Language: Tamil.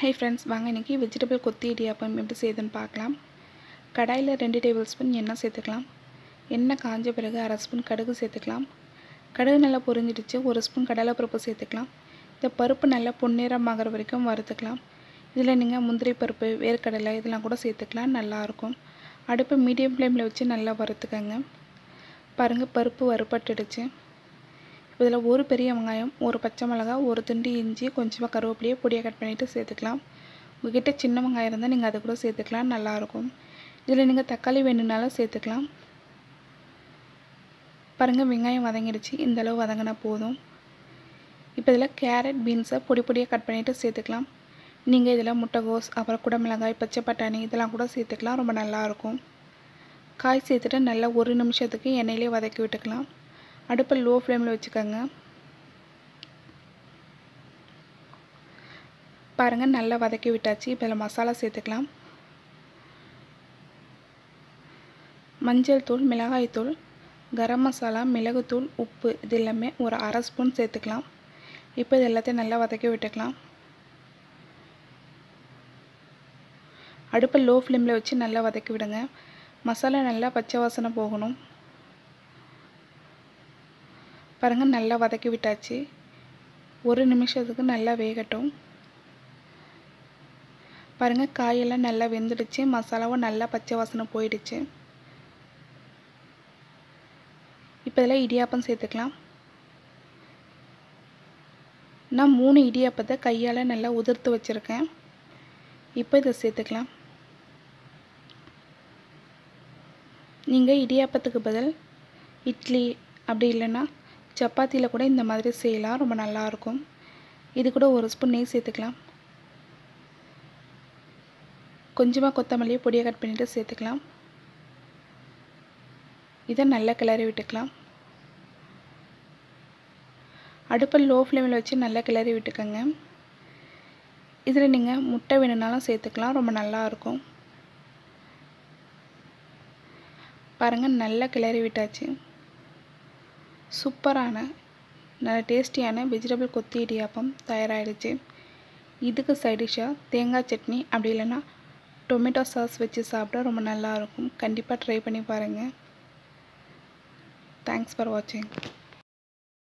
Hi friends, வாங்க இன்னைக்கு வெஜிடபிள் கொத்தி இடியாப்பம் எப்படி செய்யுதுன்னு பார்க்கலாம். கடாயில் 2 டேபிள் ஸ்பூன் எண்ணெய் சேர்த்துக்கலாம். எண்ணெய் காஞ்ச பிறகு 1/2 ஸ்பூன் கடுகு சேர்த்துக்கலாம். கடுகு நல்லா பொரிஞ்சிடுச்சு. 1 ஸ்பூன் கடலைப்பருப்பு சேர்த்துக்கலாம். இந்த பருப்பு நல்லா பொன்னிறமாகிற வரைக்கும் வறுத்துக்கலாம். இதில் நீங்கள் முந்திரி பருப்பு, வேர்க்கடலை இதெல்லாம் கூட சேர்த்துக்கலாம், நல்லாயிருக்கும். அடுப்பு மீடியம் ஃப்ளேமில் வச்சு நல்லா வறுத்துக்கங்க. பாருங்கள், பருப்பு வறுபட்டுடுச்சு. இதில் ஒரு பெரிய வெங்காயம், ஒரு பச்சை மிளகாய், ஒரு துண்டு இஞ்சி, கொஞ்சமாக கருவேப்பிலையை பொடியாக கட் பண்ணிவிட்டு சேர்த்துக்கலாம். உங்கள்கிட்ட சின்ன வெங்காயம் இருந்தால் நீங்கள் அதை கூட சேர்த்துக்கலாம், நல்லாயிருக்கும். இதில் நீங்கள் தக்காளி வேணும்னாலும் சேர்த்துக்கலாம். பாருங்கள், வெங்காயம் வதங்கிடுச்சு. இந்தளவு வதங்கினா போதும். இப்போ இதில் கேரட், பீன்ஸை பொடி பொடியாக கட் பண்ணிவிட்டு சேர்த்துக்கலாம். நீங்கள் இதில் முட்டைகோஸ், அப்புறம் குடமிளகாய், பச்சை பட்டாணி இதெல்லாம் கூட சேர்த்துக்கலாம், ரொம்ப நல்லாயிருக்கும். காய் சேர்த்துட்டு நல்லா 1 நிமிஷத்துக்கு எண்ணெயிலே வதக்கி விட்டுக்கலாம். அடுப்பை லோ ஃப்ளேமில் வச்சுக்கோங்க. பாருங்கள், நல்லா வதக்கி விட்டாச்சு. இப்போ இதில் மசாலா சேர்த்துக்கலாம். மஞ்சள் தூள், மிளகாய் தூள், கரம் மசாலா, மிளகுத்தூள், உப்பு இது எல்லாமே ஒரு 1/2 ஸ்பூன் சேர்த்துக்கலாம். இப்போ இது எல்லாத்தையும் நல்லா வதக்கி விட்டுக்கலாம். அடுப்பை லோ ஃப்ளேமில் வச்சு நல்லா வதக்கி விடுங்க. மசாலா நல்லா பச்சை வாசனை போகணும். பாருங்கள், நல்லா வதக்கி விட்டாச்சு. 1 நிமிஷத்துக்கு நல்லா வேகட்டும். பாருங்கள், காயெல்லாம் நல்லா வெந்துடுச்சு. மசாலாவும் நல்லா பச்சை வாசனை போயிடுச்சு. இப்போ இதில் இடியாப்பம் சேர்த்துக்கலாம். நான் 3 இடியாப்பத்தை கையால் நல்லா உதிர்த்து வச்சுருக்கேன். இப்போ இதை சேர்த்துக்கலாம். நீங்கள் இடியாப்பத்துக்கு பதில் இட்லி அப்படி இல்லைன்னா சப்பாத்தியில் கூட இந்த மாதிரி செய்யலாம், ரொம்ப நல்லாயிருக்கும். இது கூட 1 ஸ்பூன் நெய் சேர்த்துக்கலாம். கொஞ்சமாக கொத்தமல்லியை பொடியாக கட் பண்ணிவிட்டு சேர்த்துக்கலாம். இதை நல்லா கிளறி விட்டுக்கலாம். அடுப்பை லோ ஃப்ளேமில் வச்சு நல்லா கிளறி விட்டுக்கோங்க. இதில் நீங்கள் முட்டை வேணும்னாலும் சேர்த்துக்கலாம், ரொம்ப நல்லாயிருக்கும். பாருங்கள், நல்லா கிளறி விட்டாச்சு. சூப்பரான நல்ல டேஸ்டியான வெஜிடபிள் கொத்தி இடியாப்பம் தயாராகிடுச்சு. இதுக்கு சைடிஷாக தேங்காய் சட்னி அப்படி இல்லைன்னா டொமேட்டோ சாஸ் வச்சு சாப்பிட்டா ரொம்ப நல்லாயிருக்கும். கண்டிப்பாக ட்ரை பண்ணி பாருங்கள். தேங்க்ஸ் ஃபார் வாட்சிங்.